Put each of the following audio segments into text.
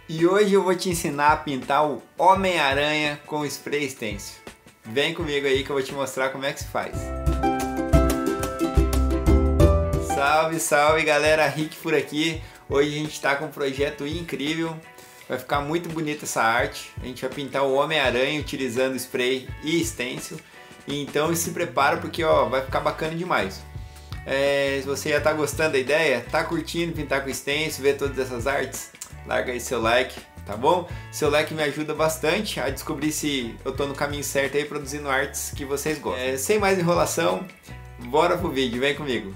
E hoje eu vou te ensinar a pintar o Homem-Aranha com spray stencil. Vem comigo aí que eu vou te mostrar como é que se faz. Salve, salve galera, Rick por aqui. Hoje a gente está com um projeto incrível. Vai ficar muito bonita essa arte. A gente vai pintar o Homem-Aranha utilizando spray e stencil. Então se prepara porque vai ficar bacana demais. Se você já está gostando da ideia, tá curtindo pintar com stencil, ver todas essas artes, larga aí seu like, tá bom? Seu like me ajuda bastante a descobrir se eu tô no caminho certo aí produzindo artes que vocês gostam. Sem mais enrolação, bora pro vídeo, vem comigo.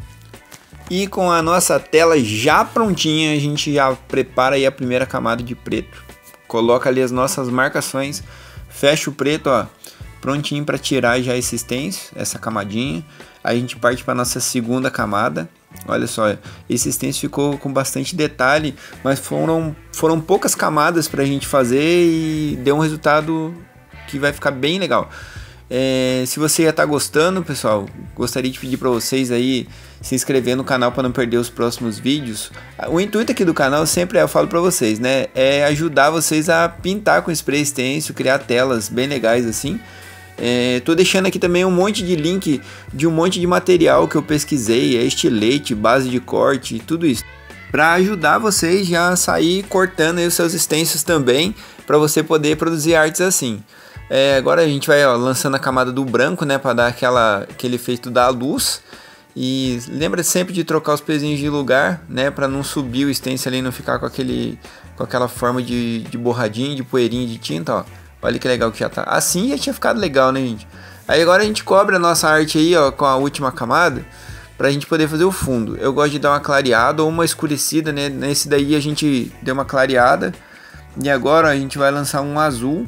E com a nossa tela já prontinha, a gente já prepara aí a primeira camada de preto. Coloca ali as nossas marcações, fecha o preto, ó, prontinho para tirar já esse stencil, essa camadinha. Aí a gente parte para nossa segunda camada. Olha só, esse stencil ficou com bastante detalhe, mas foram poucas camadas para a gente fazer e deu um resultado que vai ficar bem legal. Se você já está gostando, pessoal, gostaria de pedir para vocês aí se inscrever no canal para não perder os próximos vídeos. O intuito aqui do canal sempre eu falo para vocês, né, é ajudar vocês a pintar com spray stencil, criar telas bem legais assim. Tô deixando aqui também um monte de link de um monte de material que eu pesquisei, estilete, base de corte, tudo isso, para ajudar vocês já a sair cortando aí os seus stencils também, para você poder produzir artes assim. Agora a gente vai lançando a camada do branco, né, para dar aquele efeito da luz. E lembra sempre de trocar os pezinhos de lugar, né, para não subir o stencil ali e não ficar com aquela forma de borradinho, de poeirinha de tinta, ó. Olha que legal que já tá. Assim já tinha ficado legal, né, gente? Aí agora a gente cobre a nossa arte aí, ó, com a última camada, pra gente poder fazer o fundo. Eu gosto de dar uma clareada ou uma escurecida, né? Nesse daí a gente deu uma clareada. E agora a gente vai lançar um azul.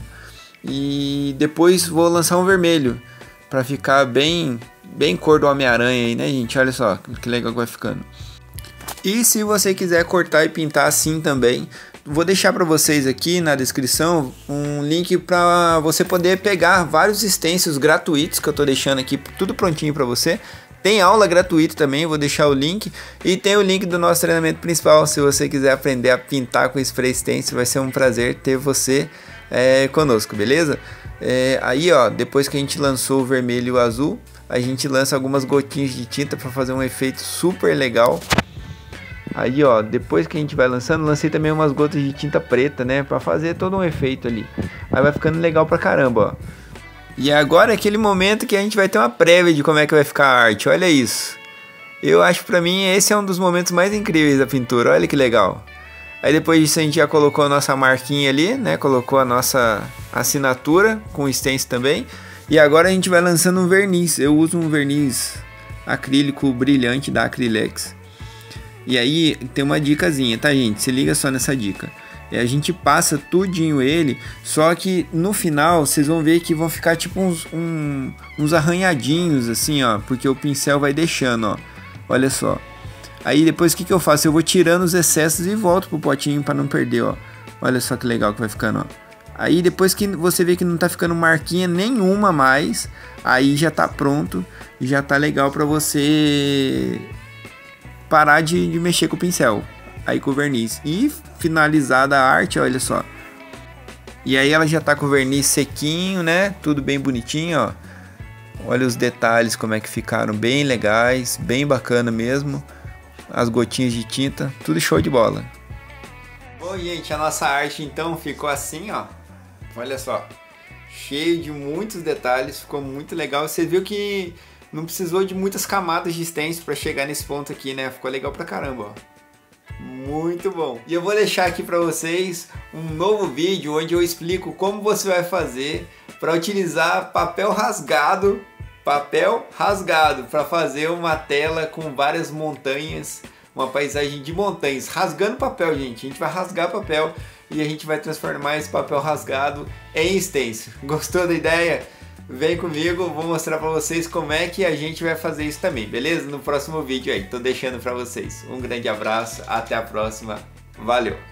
E depois vou lançar um vermelho, pra ficar bem cor do Homem-Aranha aí, né, gente? Olha só que legal que vai ficando. E se você quiser cortar e pintar assim também, vou deixar para vocês aqui na descrição um link para você poder pegar vários stencils gratuitos que eu tô deixando aqui, tudo prontinho para você. Tem aula gratuita também, vou deixar o link. E tem o link do nosso treinamento principal, se você quiser aprender a pintar com spray stencil, vai ser um prazer ter você conosco, beleza? Aí, ó, depois que a gente lançou o vermelho e o azul, a gente lança algumas gotinhas de tinta para fazer um efeito super legal. Aí, ó, depois que a gente vai lançando, lancei também umas gotas de tinta preta, né, pra fazer todo um efeito ali. Aí vai ficando legal pra caramba, ó. E agora é aquele momento que a gente vai ter uma prévia de como é que vai ficar a arte, olha isso. Eu acho pra mim esse é um dos momentos mais incríveis da pintura, olha que legal. Aí depois disso a gente já colocou a nossa marquinha ali, né, colocou a nossa assinatura com o stencil também. E agora a gente vai lançando um verniz, eu uso um verniz acrílico brilhante da Acrylex. E aí tem uma dicasinha, tá, gente? Se liga só nessa dica. A gente passa tudinho ele, só que no final vocês vão ver que vão ficar tipo uns arranhadinhos assim, ó, porque o pincel vai deixando, ó. Olha só. Aí depois o que eu faço? Eu vou tirando os excessos e volto pro potinho para não perder, ó. Olha só que legal que vai ficando, ó. Aí depois que você vê que não tá ficando marquinha nenhuma mais, aí já tá pronto, já tá legal para você parar de mexer com o pincel, aí com o verniz. E finalizada a arte, olha só. E aí ela já tá com o verniz sequinho, né? Tudo bem bonitinho, ó. Olha os detalhes como é que ficaram, bem legais, bem bacana mesmo. As gotinhas de tinta, tudo show de bola. Bom, gente, a nossa arte então ficou assim, ó. Olha só. Cheio de muitos detalhes, ficou muito legal. Você viu que não precisou de muitas camadas de stencil para chegar nesse ponto aqui, né? Ficou legal pra caramba, ó. Muito bom. E eu vou deixar aqui para vocês um novo vídeo onde eu explico como você vai fazer para utilizar papel rasgado para fazer uma tela com várias montanhas, uma paisagem de montanhas, rasgando papel, gente. A gente vai rasgar papel e a gente vai transformar esse papel rasgado em stencil. Gostou da ideia? Vem comigo, vou mostrar pra vocês como é que a gente vai fazer isso também, beleza? No próximo vídeo aí, tô deixando pra vocês. Um grande abraço, até a próxima, valeu!